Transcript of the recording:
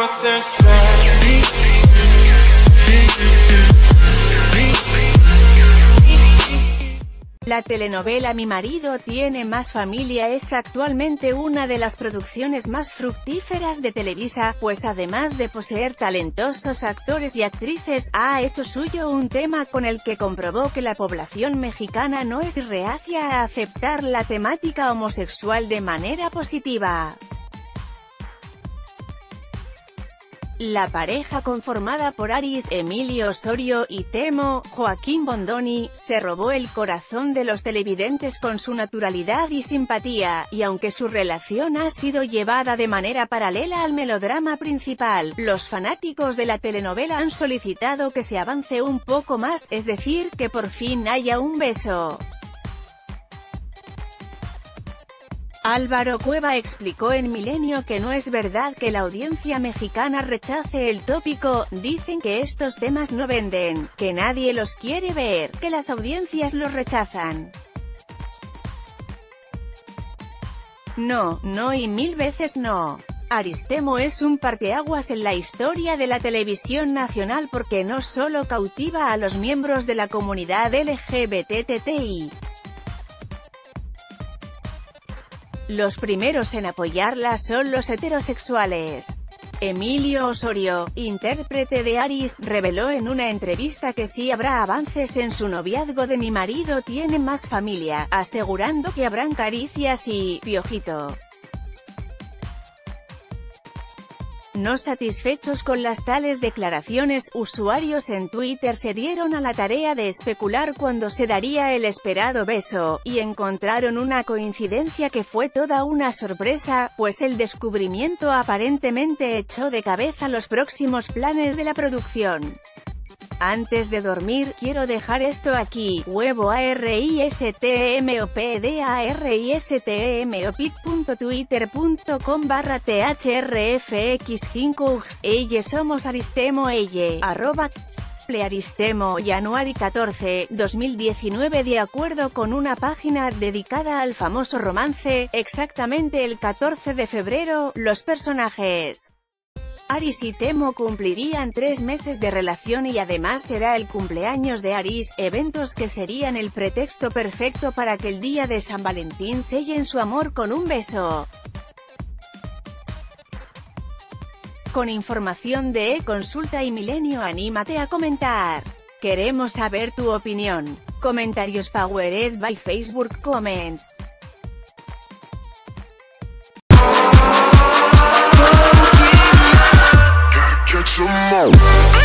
La telenovela Mi marido tiene más familia es actualmente una de las producciones más fructíferas de Televisa, pues además de poseer talentosos actores y actrices, ha hecho suyo un tema con el que comprobó que la población mexicana no es reacia a aceptar la temática homosexual de manera positiva. La pareja conformada por Aris, Emilio Osorio y Temo, Joaquín Bondoni, se robó el corazón de los televidentes con su naturalidad y simpatía, y aunque su relación ha sido llevada de manera paralela al melodrama principal, los fanáticos de la telenovela han solicitado que se avance un poco más, es decir, que por fin haya un beso. Álvaro Cueva explicó en Milenio que no es verdad que la audiencia mexicana rechace el tópico, dicen que estos temas no venden, que nadie los quiere ver, que las audiencias los rechazan. No, no y mil veces no. Aristemo es un parteaguas en la historia de la televisión nacional porque no solo cautiva a los miembros de la comunidad LGBTTI. Los primeros en apoyarla son los heterosexuales. Emilio Osorio, intérprete de Aris, reveló en una entrevista que sí habrá avances en su noviazgo de Mi marido tiene más familia, asegurando que habrán caricias y piojito. No satisfechos con las tales declaraciones, usuarios en Twitter se dieron a la tarea de especular cuándo se daría el esperado beso, y encontraron una coincidencia que fue toda una sorpresa, pues el descubrimiento aparentemente echó de cabeza los próximos planes de la producción. Antes de dormir, quiero dejar esto aquí, huevo aristmopdarispit.twitter.com/thrfx5ux, elle somos Aristemo elle, @Aristemo January 14, 2019. De acuerdo con una página dedicada al famoso romance, exactamente el 14 de febrero, los personajes Aris y Temo cumplirían 3 meses de relación y además será el cumpleaños de Aris, eventos que serían el pretexto perfecto para que el día de San Valentín sellen su amor con un beso. Con información de E-Consulta y Milenio, anímate a comentar. Queremos saber tu opinión. Comentarios powered by Facebook Comments. Catch 'em all.